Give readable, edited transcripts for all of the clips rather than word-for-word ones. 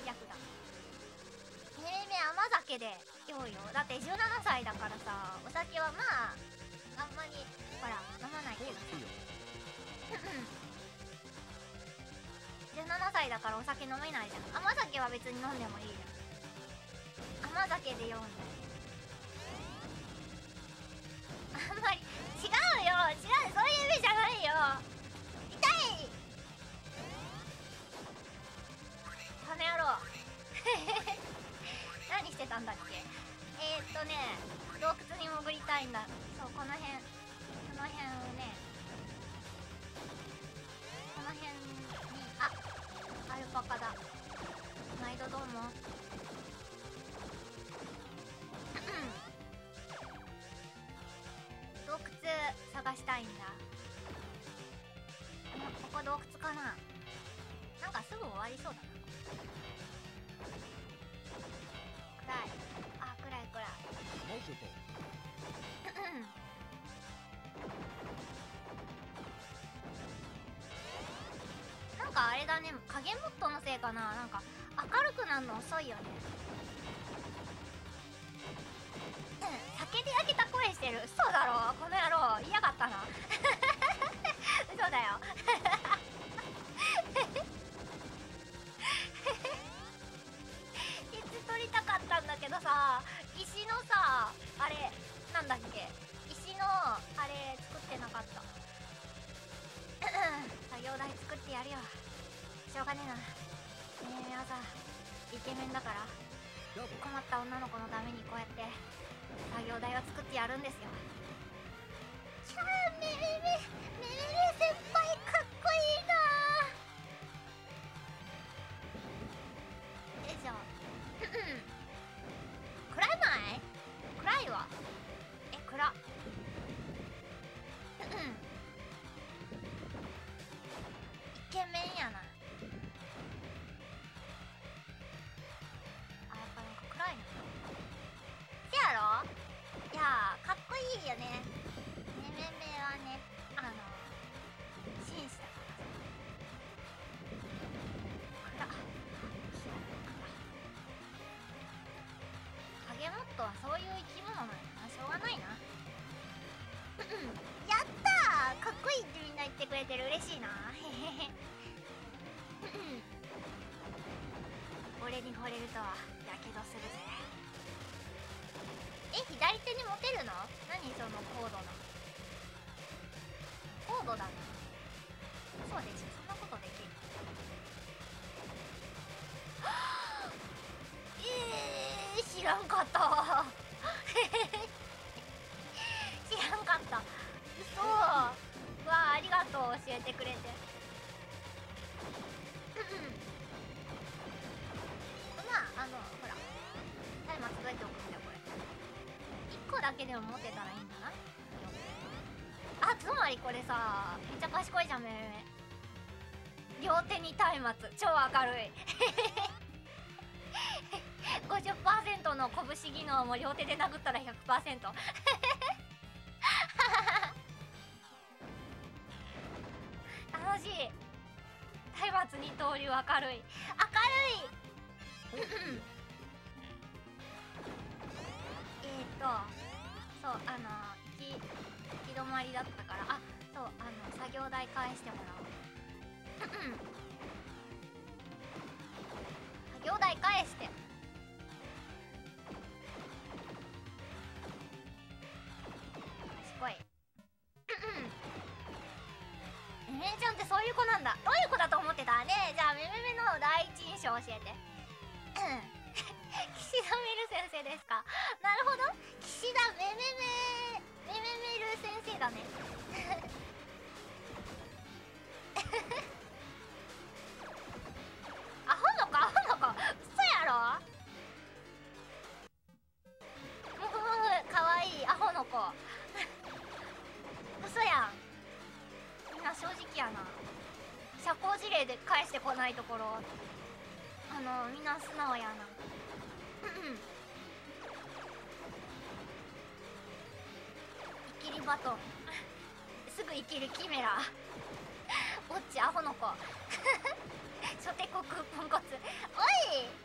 逆だ。めめ甘酒で酔うよ。だって17歳だからさ、お酒はまああんまりほら飲まないけどさ。17歳だからお酒飲めないじゃん。甘酒は別に飲んでもいいじゃん。甘酒で酔うんだよ。あんまり違うよ、違う、そういう意味じゃないよ。痛いこの野郎何してたんだっけ。洞窟に潜りたいんだ。そう、この辺をね、この辺に、アルパカだ。毎度どうも洞窟探したいんだ。ここ洞窟かな。なんかすぐ終わりそうだな。暗い。暗い。なんかあれだね、影モッドのせいかな。なんか明るくなるの遅いよね。酒で焼けた声してる。嘘だろこの野郎。嫌がったな嘘だよケツ取りたかったんだけどさ、石のさ、あれなんだっけ、石のあれ作ってなかった作業台作ってやるよ。しょうがねえな。朝イケメンだから困った女の子のためにこうやって作業台を作ってやるんですよ。キャー、めめ先輩かっこいいなー。よいしょ暗いない？暗いわ。暗っイケメンやな。やっぱなんか暗いな。せやろ。いやーかっこいいよね。めはね、紳士だからさ。影モッドはそういう生き物なんやな。しょうがないなやったー、かっこいいってみんな言ってくれてる。嬉しいなへへへ俺に惚れるとはやけどするぜ。左手に持てるの？何その高度だな。そうでしょ、そんなことできる知らんかった知らんかった。嘘。わあ、ありがとう教えてくれてまあほら松明どうやって置くんだよこれ。1個だけでも持ってたらいいんだな。つまりこれさ、めっちゃ賢いじゃんめめ。両手に松明、超明るい50% の拳技能も両手で殴ったら 100% 楽しい。松明二刀流明るいそう、行き止まりだったから、そう、作業台返してもらおう作業台返して。賢いめめちゃんってそういう子なんだ。どういう子だと思ってたね。じゃあめめめの第一印象教えて岸田メル先生ですか。なるほど、岸田めめる先生だねアホの子嘘やろかわいいアホの子嘘やん。みんな正直やな。社交辞令で返してこないところみんな素直やなイキリバトンすぐ生きるキメラオッチアホの子初手こクーポンコツ。おい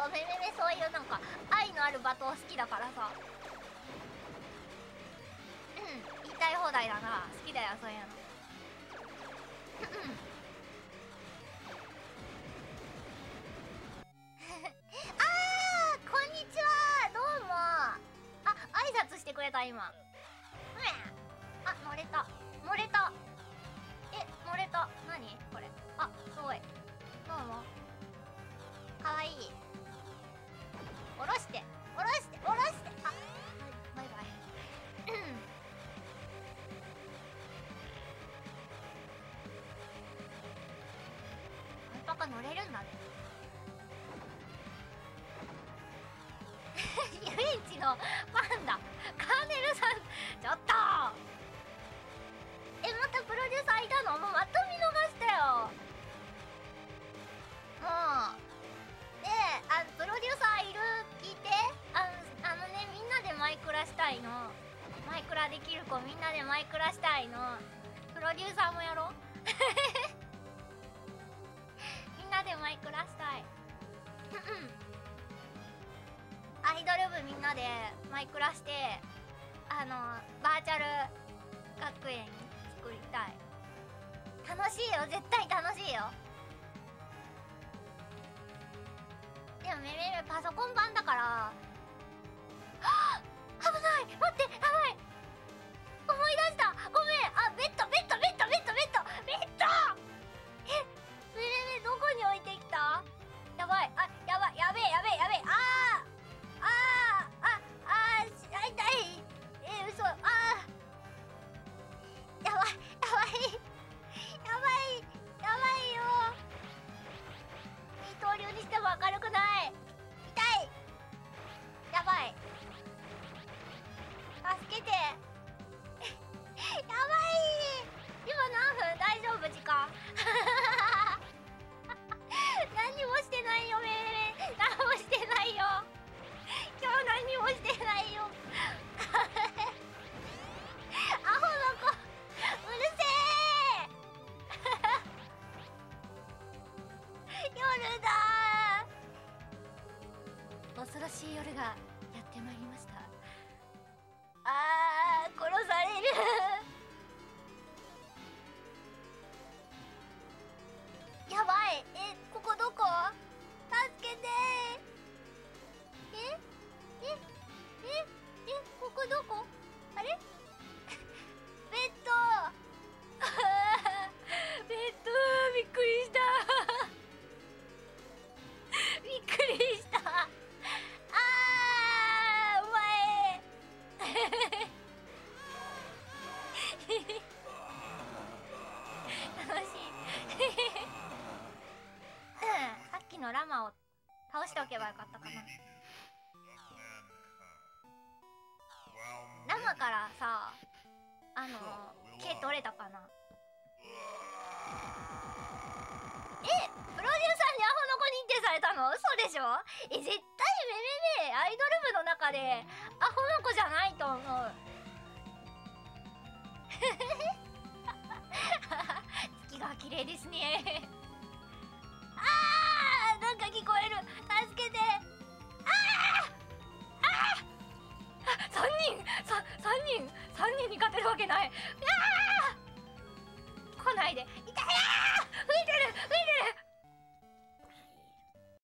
ぱめめめそういうなんか愛のある罵倒好きだからさ。言いたい放題だな。好きだよそういうの。こんにちは、どうも。挨拶してくれた今。乗れた乗れた。乗れた。何これ。すごい。どうも。かわいい。下ろして下ろして下ろして。バイバイ。アルパカ乗れるんだね。遊園地のパンダカーネルさん、ちょっとまたプロデューサーいたの？もうまた見逃したよ。もうで、プロデューサーいる？聞いて。みんなでマイクラしたいの。マイクラできる子みんなでマイクラしたいの。プロデューサーもやろう。みんなでマイクラしたい。アイドル部みんなでマイクラしてバーチャル学園作りたい。楽しいよ、絶対楽しいよ。でもめめめパソコン版だから。危ない、待って、やばい、思い出した、ごめん。ベッドベッドベッドベッドベッドベッド。めめめどこに置いてきた？やばい、やばい、やべえやべえやべえ。痛い。嘘。やばいやばいやばいやばいよ。二刀流にしても明るくない。痛い。やばい、助けて。やばい。今何分？大丈夫？時間。何にもしてないよめめめ。何もしてないよ。今日何にもしてないよ。アホの子、うるせえ。夜だー。恐ろしい夜がやってまいりました。殺される。やばい。ここどこ？助けてー。ここどこ？あれ？ベッド。ベッド、びっくりした。びっくりした。お前。楽しい。さっきのラマを倒しておけばよかったかな。ラマからさ、毛取れたかな。プロデューサーにアホの子認定されたの？嘘でしょ？絶対めめめアイドル部の中でアホの子じゃないと思う。月が綺麗ですね。なんか聞こえる。助けて。3人に勝てるわけない。来ないで。痛い。